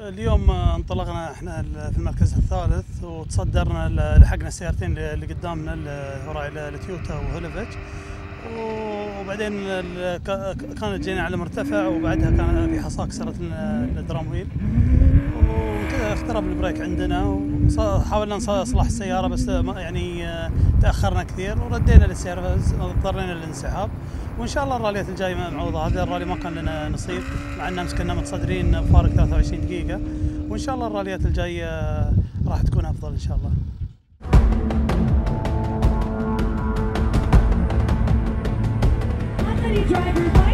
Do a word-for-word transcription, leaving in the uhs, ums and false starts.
اليوم انطلقنا احنا في المركز الثالث وتصدرنا، لحقنا السيارتين اللي قدامنا وراء التويوتا وهولفج، وبعدين كانت جينا على مرتفع، وبعدها كان في حصاة كسرت لنا الدرام ويل، وكذا اخترب البريك عندنا، وحاولنا نصلح السيارة بس يعني تأخرنا كثير وردينا للسيرفز، اضطرينا للانسحاب. وان شاء الله الراليات الجايه معوضه، هذا الرالي ما كان لنا نصيب مع ان امس كنا متصدرين بفارق ثلاثة وعشرين دقيقه، وان شاء الله الراليات الجايه راح تكون افضل ان شاء الله.